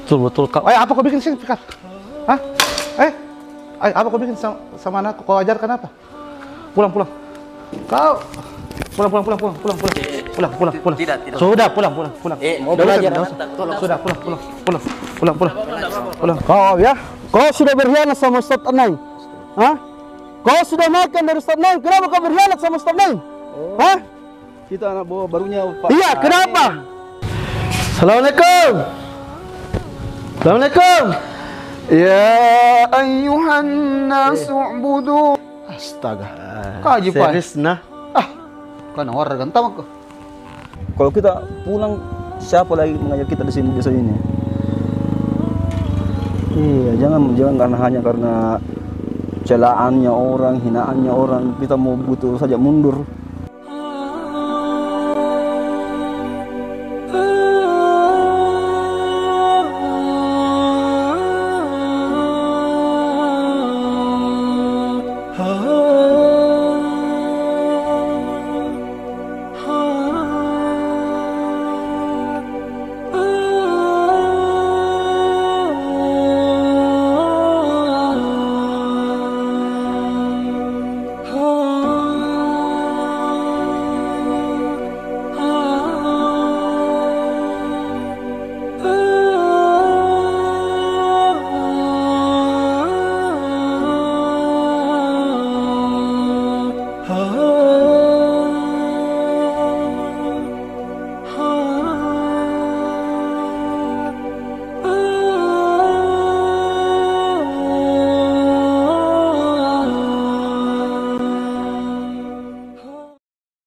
Betul kau. Apa kau bikin sini, Fikar? Hah? Apa kau bikin sama anakku? Kau ajarkan apa? Pulang. Kau pulang. Tidak. Sudah, pulang. Mau belajar. Sudah, pulang. Kau ya, kau sudah berkhianat sama Ustaz Anai. Hah? Kau sudah makan dari Ustaz Anai, kenapa kau berkhianat sama Ustaz Anai? Hah? Kita anak buah barunya Pak. Iya, kenapa? Assalamualaikum. Ya ayyuhan nasu'budu. Astaga. Kaji Pak. Serius nah. Kan orang gantang kau. Kalau kita pulang, siapa lagi mengajar kita di sini desa ini? Iya, jangan hanya karena celaannya orang, hinaannya orang, kita mau butuh saja mundur.